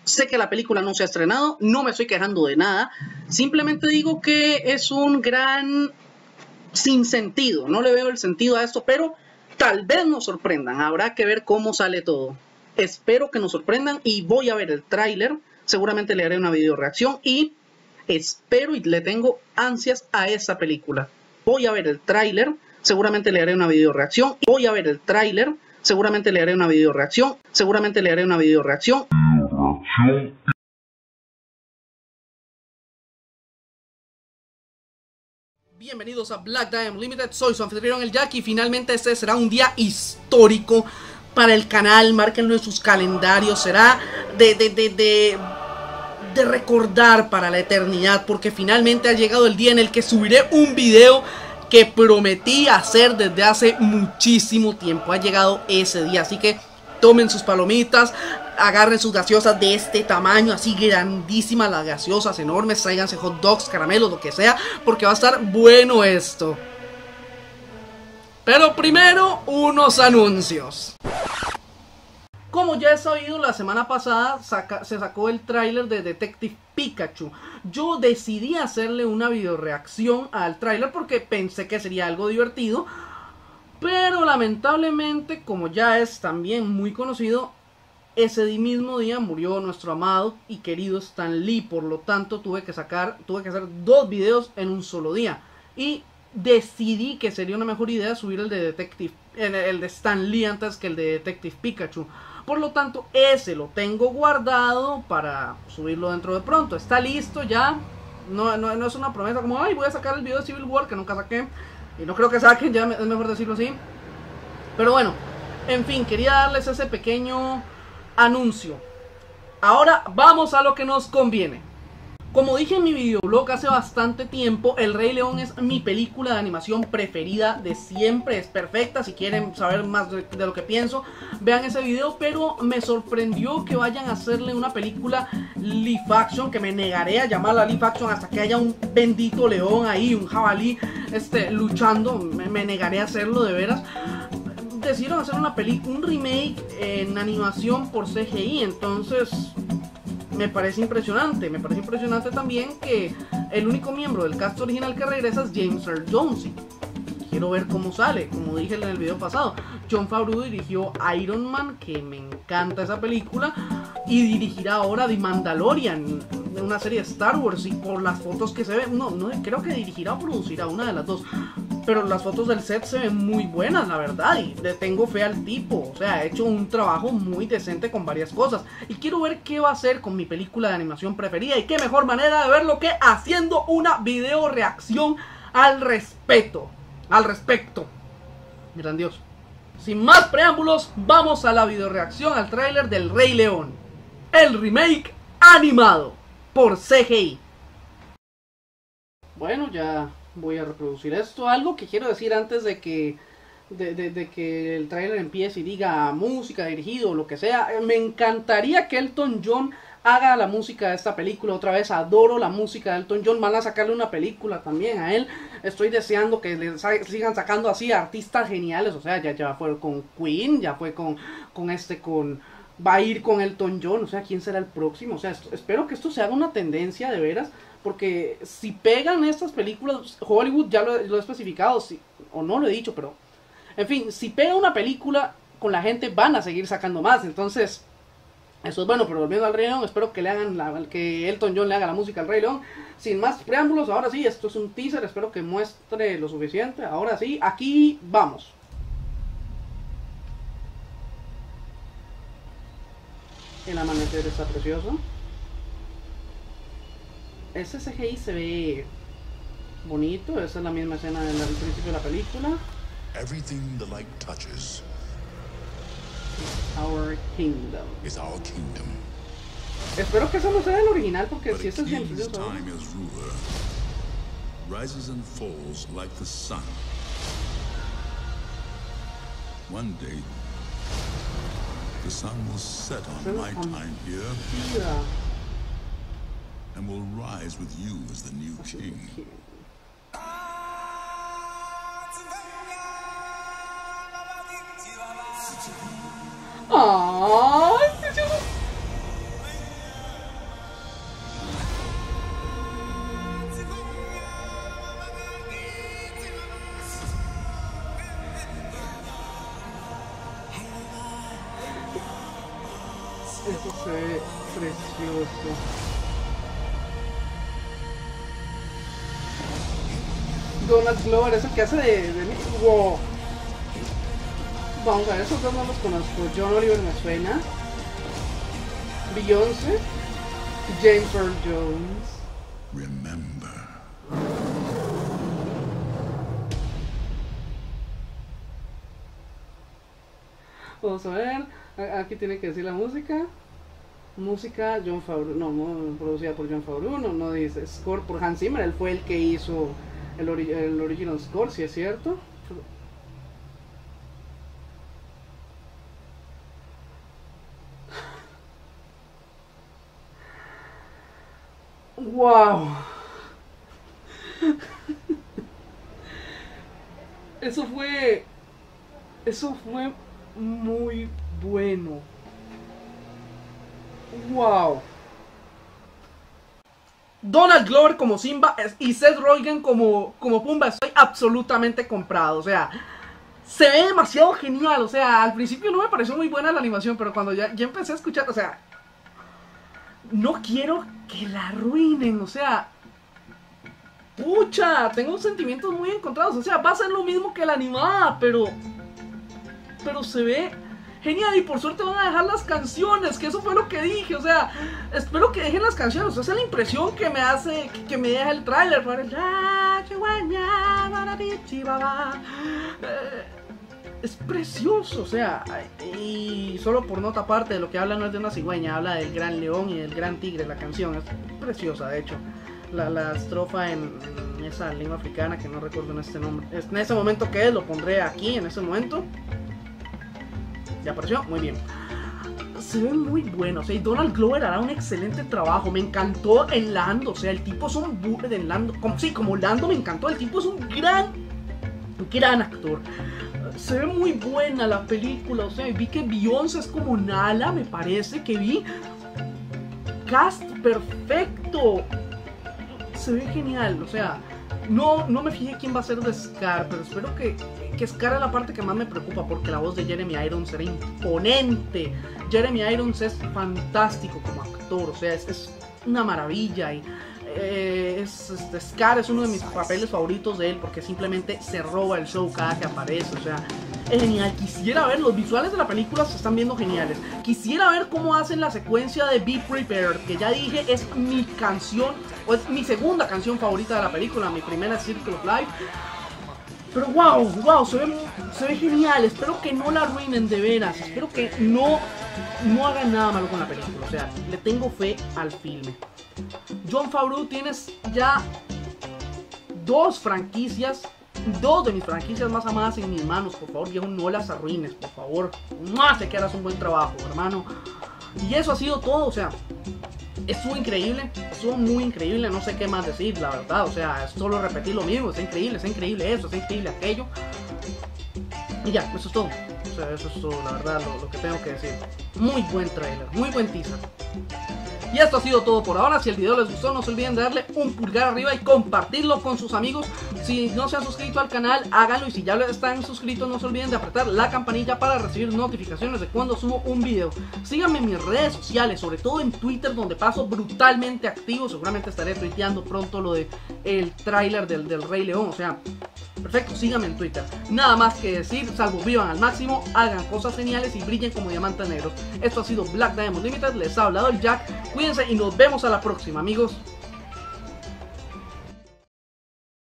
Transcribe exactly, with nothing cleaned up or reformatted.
Sé que la película no se ha estrenado, no me estoy quejando de nada, simplemente digo que es un gran sinsentido, no le veo el sentido a esto, pero tal vez nos sorprendan, habrá que ver cómo sale todo. Espero que nos sorprendan y voy a ver el tráiler, seguramente le haré una video reacción y espero y le tengo ansias a esa película. Voy a ver el tráiler, seguramente le haré una video reacción, voy a ver el tráiler, seguramente le haré una video reacción, seguramente le haré una video reacción. Bienvenidos a Black Diamond Limited, soy su anfitrión el Jack y finalmente este será un día histórico para el canal, márquenlo en sus calendarios, será de, de, de, de, de recordar para la eternidad porque finalmente ha llegado el día en el que subiré un video que prometí hacer desde hace muchísimo tiempo. Ha llegado ese día, así que tomen sus palomitas, agarren sus gaseosas de este tamaño, así grandísimas las gaseosas, enormes, tráiganse hot dogs, caramelos, lo que sea, porque va a estar bueno esto. Pero primero, unos anuncios. Como ya he sabido, la semana pasada saca, se sacó el tráiler de Detective Pikachu. Yo decidí hacerle una video reacción al tráiler porque pensé que sería algo divertido. Pero lamentablemente, como ya es también muy conocido, ese mismo día murió nuestro amado y querido Stan Lee. Por lo tanto, tuve que sacar, tuve que hacer dos videos en un solo día. Y decidí que sería una mejor idea subir el de Detective, el de Stan Lee antes que el de Detective Pikachu. Por lo tanto, ese lo tengo guardado para subirlo dentro de pronto. Está listo ya. No, no, no es una promesa como, ay, voy a sacar el video de Civil War, que nunca saqué. Y no creo que saquen, ya es mejor decirlo así. Pero bueno, en fin, quería darles ese pequeño anuncio. Ahora vamos a lo que nos conviene. Como dije en mi videoblog hace bastante tiempo, El Rey León es mi película de animación preferida de siempre. Es perfecta, si quieren saber más de, de lo que pienso, vean ese video. Pero me sorprendió que vayan a hacerle una película live action, que me negaré a llamarla live action hasta que haya un bendito león ahí, un jabalí este, luchando. Me, me negaré a hacerlo de veras. Decidieron hacer una película, un remake en animación por C G I, entonces me parece impresionante. Me parece impresionante también que el único miembro del cast original que regresa es James Earl Jones. Quiero ver cómo sale, como dije en el video pasado. Jon Favreau dirigió Iron Man, que me encanta esa película, y dirigirá ahora The Mandalorian, una serie de Star Wars, y por las fotos que se ven, no, no creo que dirigirá o producirá una de las dos. Pero las fotos del set se ven muy buenas, la verdad, y le tengo fe al tipo. O sea, ha hecho un trabajo muy decente con varias cosas. Y quiero ver qué va a hacer con mi película de animación preferida. Y qué mejor manera de verlo que haciendo una video reacción al respecto. Al respecto. Grandioso. Sin más preámbulos, vamos a la video reacción al tráiler del Rey León. El remake animado por C G I. Bueno, ya voy a reproducir esto. Algo que quiero decir antes de que de, de, de que el tráiler empiece y diga música dirigido o lo que sea. Me encantaría que Elton John haga la música de esta película otra vez. Adoro la música de Elton John. Van a sacarle una película también a él. Estoy deseando que le sa sigan sacando así artistas geniales. O sea, ya, ya fue con Queen, ya fue con, con este, con... va a ir con Elton John. O sea, ¿quién será el próximo? O sea, esto, espero que esto se haga una tendencia de veras. Porque si pegan estas películas, Hollywood ya lo, lo he especificado, si, o no lo he dicho, pero en fin, si pega una película con la gente van a seguir sacando más. Entonces, eso es bueno. Pero volviendo al Rey León, espero que le hagan la, que Elton John le haga la música al Rey León. Sin más preámbulos, ahora sí, esto es un teaser, espero que muestre lo suficiente. Ahora sí, aquí vamos. El amanecer está precioso. Ese C G I se ve bonito. Esa es la misma escena del principio de la película. Everything the light touches Our kingdom. is our kingdom. Espero que eso no sea el original, porque But si a eso es king's científico, time as ruler rises and falls like the sun. One day, the sun will set on my time here and will rise with you as the new king. ¡Ay! Eso se ve precioso. Donald Glover es el que hace de... de... Wow. Vamos a ver, esos dos no los conozco. John Oliver me suena. Beyoncé. James Earl Jones. Remember. Vamos a ver. Aquí tiene que decir la música. Música John Favreau. No, no producida por John Favreau. No, no dice. Score por Hans Zimmer. Él fue el que hizo el, ori el original score, si es cierto. Wow. Eso fue Eso fue muy bueno. Wow. Donald Glover como Simba y Seth Rogen como, como Pumba. Estoy absolutamente comprado. O sea, se ve demasiado genial. O sea, al principio no me pareció muy buena la animación, pero cuando ya, ya empecé a escuchar, o sea, no quiero que la arruinen. O sea, pucha, tengo sentimientos muy encontrados. O sea, va a ser lo mismo que la animada, pero pero se ve genial. Y por suerte van a dejar las canciones, que eso fue lo que dije. O sea, espero que dejen las canciones. Esa es la impresión que me hace, que, que me deja el tráiler. Es precioso, o sea, y solo por nota aparte de lo que habla no es de una cigüeña, habla del gran león y del gran tigre. La canción es preciosa, de hecho. La, la estrofa en, en esa lengua africana que no recuerdo en este nombre, en ese momento que es, lo pondré aquí en ese momento. ¿Ya apareció? Muy bien. Se ve muy bueno, o sea, y Donald Glover hará un excelente trabajo. Me encantó el Lando, o sea, el tipo es un burro de Lando, como, sí, como Lando me encantó, el tipo es un gran, gran actor. Se ve muy buena la película, o sea, vi que Beyoncé es como Nala, me parece que vi. Cast perfecto. Se ve genial, o sea, no, no me fijé quién va a ser de Scar, pero espero que, que Scar es la parte que más me preocupa, porque la voz de Jeremy Irons era imponente. Jeremy Irons es fantástico como actor, o sea, es, es una maravilla. Y eh, es, este, Scar es uno de mis papeles favoritos de él, porque simplemente se roba el show cada que aparece, o sea, es genial. Quisiera ver, los visuales de la película se están viendo geniales. Quisiera ver cómo hacen la secuencia de Be Prepared, que ya dije es mi canción, o es mi segunda canción favorita de la película. Mi primera es Circle of Life. Pero wow, wow, se ve, se ve genial. Espero que no la arruinen de veras. Espero que no, no hagan nada malo con la película. O sea, le tengo fe al filme. Jon Favreau, tienes ya dos franquicias, dos de mis franquicias más amadas en mis manos. Por favor, viejo, no las arruines, por favor. No, sé que harás un buen trabajo, hermano. Y eso ha sido todo, o sea, estuvo increíble, estuvo muy increíble, no sé qué más decir, la verdad. O sea, es solo repetir lo mismo, es increíble, es increíble eso, es increíble aquello. Y ya, eso es todo. O sea, eso es todo, la verdad, lo, lo que tengo que decir. Muy buen trailer, muy buen teaser. Y esto ha sido todo por ahora. Si el video les gustó, no se olviden de darle un pulgar arriba y compartirlo con sus amigos. Si no se han suscrito al canal, háganlo. Y si ya están suscritos, no se olviden de apretar la campanilla para recibir notificaciones de cuando subo un video. Síganme en mis redes sociales, sobre todo en Twitter, donde paso brutalmente activo. Seguramente estaré tuiteando pronto lo de el tráiler del, del Rey León. O sea, perfecto, síganme en Twitter. Nada más que decir, salvo vivan al máximo, hagan cosas geniales y brillen como diamantes negros. Esto ha sido Black Diamond Limited, les ha hablado el Jack. Cuídense y nos vemos a la próxima, amigos.